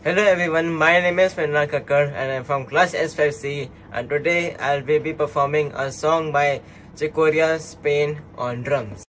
Hello everyone, my name is Mrinal Kakkar and I am from class S5C, and today I will be performing a song by Corea, Spain on drums.